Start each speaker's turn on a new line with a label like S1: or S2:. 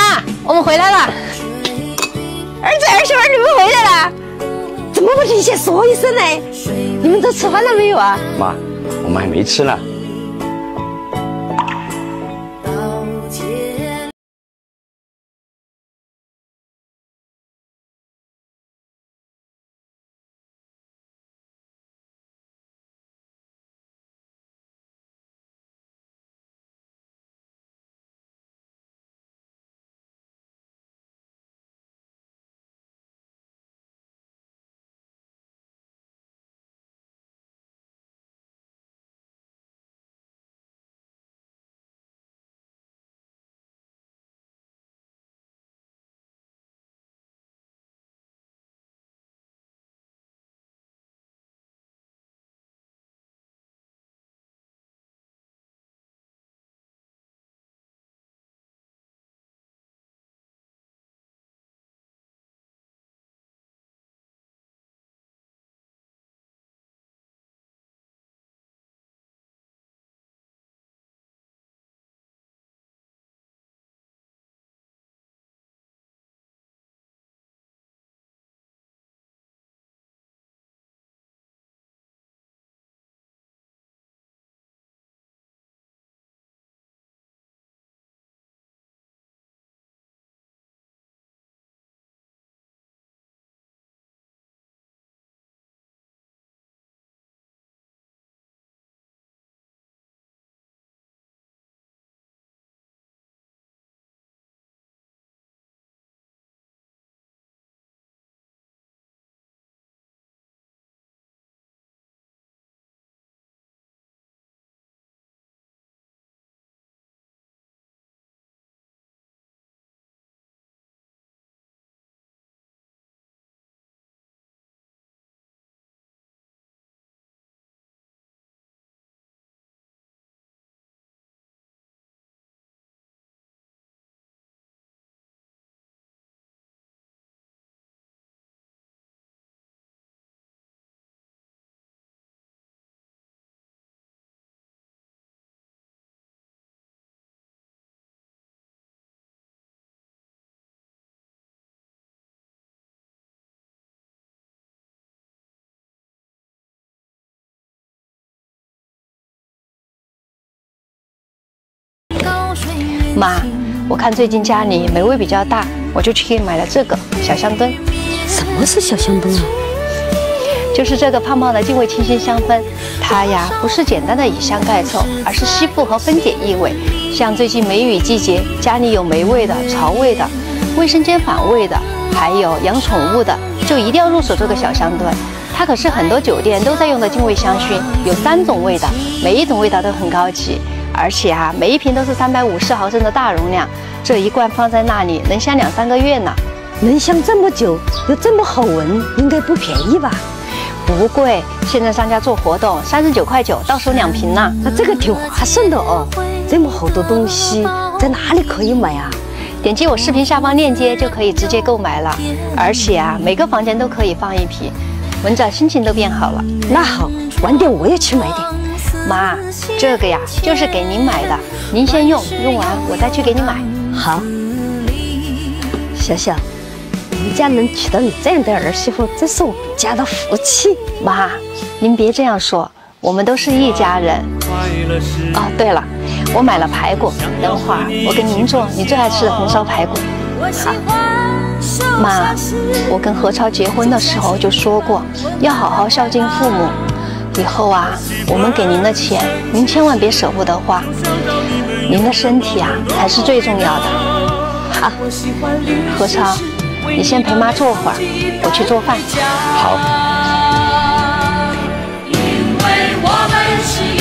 S1: 妈，我们回来了。儿子儿媳妇，你们回来了？怎么不提前说一声呢？你们都吃饭了没有啊？
S2: 妈，我们还没吃呢。
S1: 妈，我看最近家里霉味比较大，我就去给你买了这个小香墩。
S3: 什么是小香墩啊？
S1: 就是这个胖胖的净味清新香氛，它呀不是简单的以香盖臭，而是吸附和分解异味。像最近梅雨季节，家里有霉味的、潮味的、卫生间反味的，还有养宠物的，就一定要入手这个小香墩。它可是很多酒店都在用的净味香薰，有3种味道，每一种味道都很高级。而且啊，每一瓶都是350毫升的大容量，这一罐放在那里能香2、3个月呢。
S3: 能香这么久，又这么好闻，应该不便宜吧？
S1: 不贵，现在商家做活动，39.9块到手2瓶呢。
S3: 那这个挺划算的哦。这么好多东西，在哪里可以买啊？
S1: 点击我视频下方链接就可以直接购买了。而且啊，每个房间都可以放1瓶，闻着心情都变好了。
S3: 那好，晚点我也去买点。
S1: 妈，这个呀就是给您买的，您先用，用完我再去给你买。
S3: 好，小小，我们家能娶到你这样的儿媳妇，这是我们家的福气。
S1: 妈，您别这样说，我们都是一家人。哦，对了，我买了排骨，等会儿我给您做你最爱吃的红烧排骨。好。妈，我跟何超结婚的时候就说过，要好好孝敬父母。以后啊，我们给您的钱，您千万别舍不得花。您的身体啊，才是最重要的。好，何超，你先陪妈坐会儿，我去做饭。
S2: 好。
S4: 因为我们是